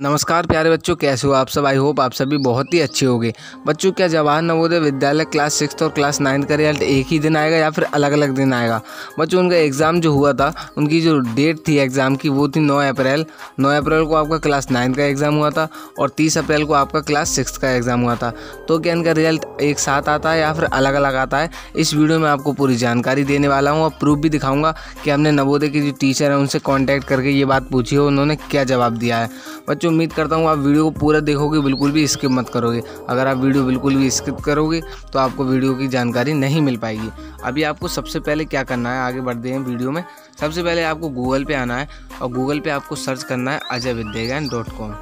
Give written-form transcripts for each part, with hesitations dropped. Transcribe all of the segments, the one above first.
नमस्कार प्यारे बच्चों, कैसे हो आप सब। आई होप आप सभी बहुत ही अच्छे होंगे। बच्चों, क्या जवाहर नवोदय विद्यालय क्लास 6 और क्लास 9 का रिजल्ट एक ही दिन आएगा या फिर अलग अलग दिन आएगा। बच्चों, उनका एग्ज़ाम जो हुआ था, उनकी जो डेट थी एग्ज़ाम की वो थी 9 अप्रैल। 9 अप्रैल को आपका क्लास 9 का एग्ज़ाम हुआ था और 30 अप्रैल को आपका क्लास 6 का एग्ज़ाम हुआ था। तो क्या इनका रिजल्ट एक साथ आता है या फिर अलग अलग आता है, इस वीडियो में आपको पूरी जानकारी देने वाला हूँ और प्रूफ भी दिखाऊँगा कि हमने नवोदय की जो टीचर है उनसे कॉन्टैक्ट करके ये बात पूछी है, उन्होंने क्या जवाब दिया है। बच्चों, उम्मीद करता हूँ आप वीडियो को पूरा देखोगे, बिल्कुल भी स्किप मत करोगे। अगर आप वीडियो बिल्कुल भी स्किप करोगे तो आपको वीडियो की जानकारी नहीं मिल पाएगी। अभी आपको सबसे पहले क्या करना है, आगे बढ़ते हैं वीडियो में। सबसे पहले आपको गूगल पे आना है और गूगल पे आपको सर्च करना है ajayvidyagyan.com।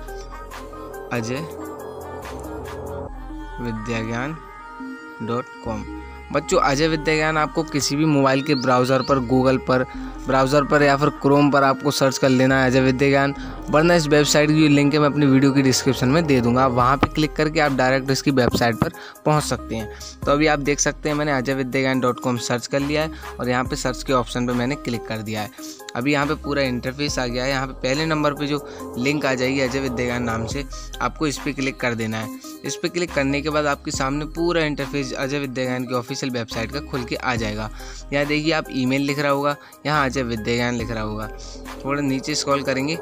ajayvidyagyan.com। बच्चों, अजय विद्याज्ञान आपको किसी भी मोबाइल के ब्राउज़र पर, गूगल पर ब्राउज़र पर या फिर क्रोम पर आपको सर्च कर लेना है अजय विद्याज्ञान। वरना इस वेबसाइट की लिंक है मैं अपनी वीडियो की डिस्क्रिप्शन में दे दूंगा, वहाँ पे क्लिक करके आप डायरेक्ट इसकी वेबसाइट पर पहुँच सकते हैं। तो अभी आप देख सकते हैं मैंने ajayvidyagyan.com सर्च कर लिया है और यहाँ पर सर्च के ऑप्शन पर मैंने क्लिक कर दिया है। अभी यहाँ पे पूरा इंटरफेस आ गया है। यहाँ पे पहले नंबर पे जो लिंक आ जाएगी अजय विद्याज्ञान नाम से, आपको इस पर क्लिक कर देना है। इस पर क्लिक करने के बाद आपके सामने पूरा इंटरफेस अजय विद्याज्ञान की ऑफिशियल वेबसाइट का खुल के आ जाएगा। यहाँ देखिए आप ईमेल लिख रहा होगा, यहाँ अजय विद्याज्ञान लिख रहा होगा। थोड़ा नीचे स्क्रॉल करेंगे,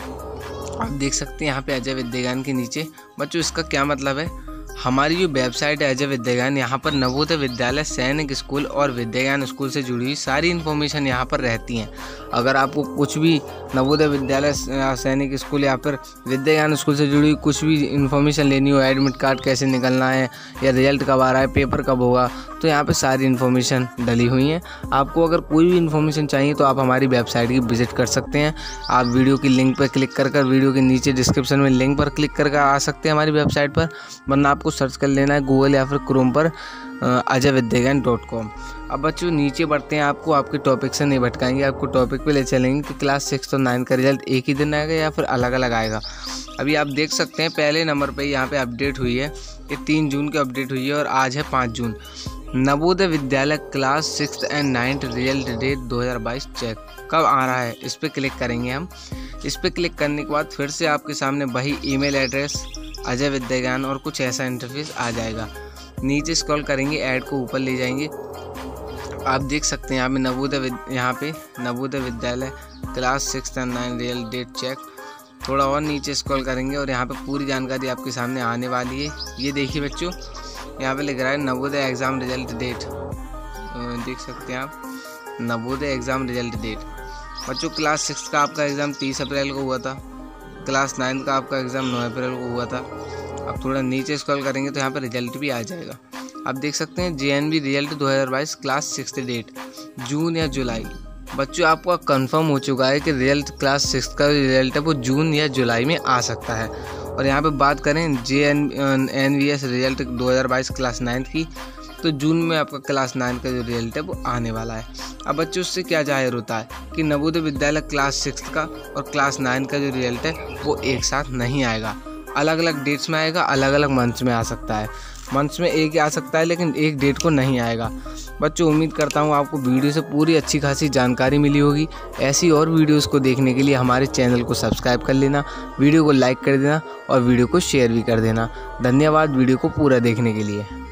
आप देख सकते हैं यहाँ पे अजय विद्याज्ञान के नीचे। बच्चों, इसका क्या मतलब है, हमारी जो वेबसाइट है अजय विद्याज्ञान, यहाँ पर नवोदय विद्यालय सैनिक स्कूल और विद्याज्ञान स्कूल से जुड़ी हुई सारी इन्फॉर्मेशन यहाँ पर रहती हैं। अगर आपको कुछ भी नवोदय विद्यालय सैनिक स्कूल या फिर विद्याज्ञान स्कूल से जुड़ी हुई कुछ भी इन्फॉर्मेशन लेनी हो, एडमिट कार्ड कैसे निकलना है या रिजल्ट कब आ रहा है, पेपर कब होगा, तो यहाँ पे सारी इन्फॉर्मेशन डली हुई हैं। आपको अगर कोई भी इन्फॉर्मेशन चाहिए तो आप हमारी वेबसाइट की विजिट कर सकते हैं। आप वीडियो की लिंक पर क्लिक कर वीडियो के नीचे डिस्क्रिप्शन में लिंक पर क्लिक करके आ सकते हैं हमारी वेबसाइट पर, वरना आपको सर्च कर लेना है गूगल या फिर क्रोम पर ajayvidyagyan.com। अब बच्चों नीचे बढ़ते हैं, आपको आपके टॉपिक से नहीं भटकाएंगे, आपको टॉपिक पे ले चलेंगे कि क्लास 6 और 9 का रिजल्ट एक ही दिन आएगा या फिर अलग अलग आएगा। अभी आप देख सकते हैं पहले नंबर पे यहाँ पे अपडेट हुई है, ये 3 जून की अपडेट हुई है और आज है 5 जून। Navodaya Vidyalaya class 6 and 9 result date 2022 check कब आ रहा है, इस पर क्लिक करेंगे हम। इस पर क्लिक करने के बाद फिर से आपके सामने वही ईमेल एड्रेस अजय विद्याज्ञान और कुछ ऐसा इंटरफेस आ जाएगा। नीचे स्क्रॉल करेंगे, ऐड को ऊपर ले जाएंगे, आप देख सकते हैं यहाँ पे Navodaya Vidyalaya class 6 and 9 result date check. थोड़ा और नीचे स्क्रॉल करेंगे और यहाँ पे पूरी जानकारी आपके सामने आने वाली है। ये देखिए बच्चों, यहाँ पे लिख रहा है नवोदय एग्ज़ाम रिजल्ट डेट, देख सकते हैं आप नवोदय एग्ज़ाम रिजल्ट डेट। बच्चों, क्लास 6 का आपका एग्ज़ाम 30 अप्रैल को हुआ था, क्लास 9 का आपका एग्ज़ाम 9 अप्रैल को हुआ था। अब थोड़ा नीचे स्क्रॉल करेंगे तो यहाँ पर रिजल्ट भी आ जाएगा। आप देख सकते हैं JNV रिजल्ट 2022 क्लास 6 डेट जून या जुलाई। बच्चों, आपको कंफर्म हो चुका है कि रिजल्ट क्लास 6 का रिजल्ट है वो जून या जुलाई में आ सकता है। और यहाँ पे बात करें NVS रिजल्ट 2022 क्लास 9 की, तो जून में आपका क्लास 9 का जो रिजल्ट है वो आने वाला है। अब बच्चों, उससे क्या जाहिर होता है कि नवोदय विद्यालय क्लास 6 का और क्लास 9 का जो रिजल्ट है वो एक साथ नहीं आएगा, अलग अलग डेट्स में आएगा, अलग अलग मंथ्स में आ सकता है। मंथ्स में एक ही आ सकता है लेकिन एक डेट को नहीं आएगा। बच्चों, उम्मीद करता हूँ आपको वीडियो से पूरी अच्छी खासी जानकारी मिली होगी। ऐसी और वीडियोस को देखने के लिए हमारे चैनल को सब्सक्राइब कर लेना, वीडियो को लाइक कर देना और वीडियो को शेयर भी कर देना। धन्यवाद वीडियो को पूरा देखने के लिए।